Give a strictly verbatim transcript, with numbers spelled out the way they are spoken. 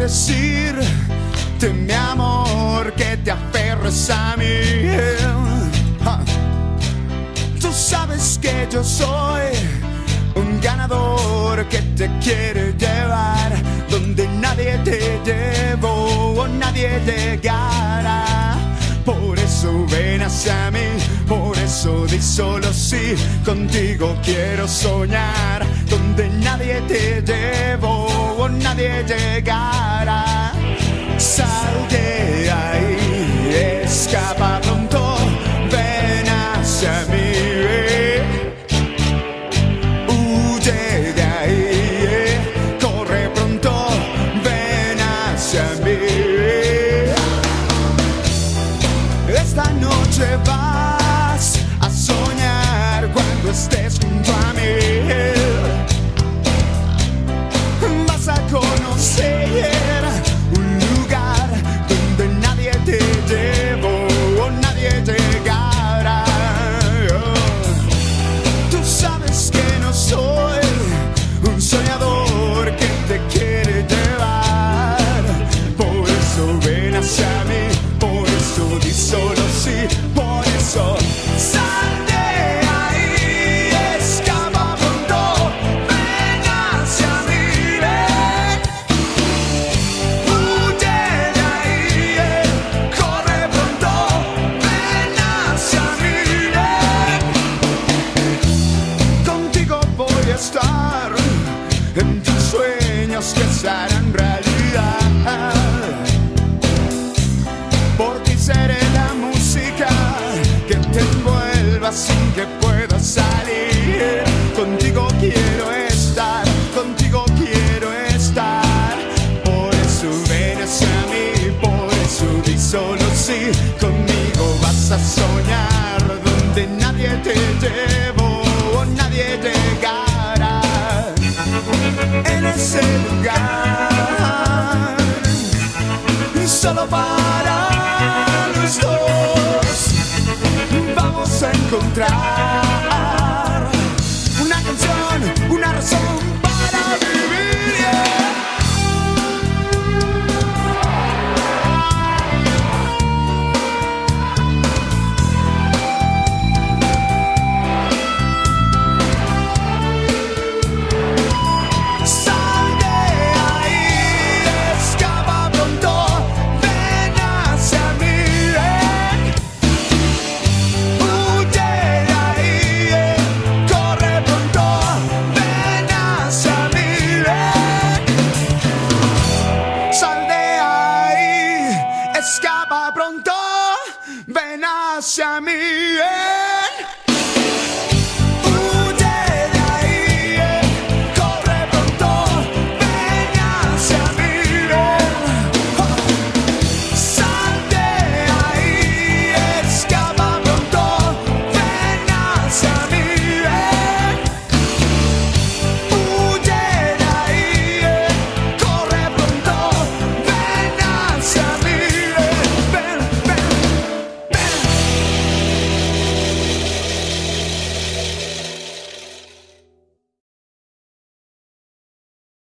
decirte, mi amor, que te aferres a mí. Ja. Tú sabes que yo soy un ganador que te quiere llevar donde nadie te llevó o nadie llegará. Por eso ven hacia mí, por eso di solo sí. Contigo quiero soñar donde nadie te llevó o nadie llegará. Sal de ahí, escapa pronto, ven hacia mí. Huye de ahí, corre pronto, ven hacia mí. Esta noche vas a soñar cuando estés junto a mí. Vas a conocer un lugar donde nadie te llevó o nadie llegará. Tú sabes que no soy un soñador que te quiere llevar. Por eso ven hacia mí, por eso di solo sí, por eso sal de ahí, escapa pronto, ven hacia mí, ven. Huye de ahí, corre pronto, ven hacia mí, ven. Contigo voy a estar en tus sueños que se harán realidad. Por ti seré la música que te envuelva sin que puedas salir. Contigo quiero estar, contigo quiero estar. Por eso ven hacia mí, por eso di solo sí. Conmigo vas a soñar donde nadie te llevó o nadie llegará. En ese lugar, solo para los dos, vamos a encontrar una canción, una razón para vivir. Yeah. Sal de ahí, escapa pronto, ven hacia mí, ven. Huye de ahí, corre pronto, ven hacia mí, ven. Sal de ahí, escapa pronto, ven hacia mí, ven.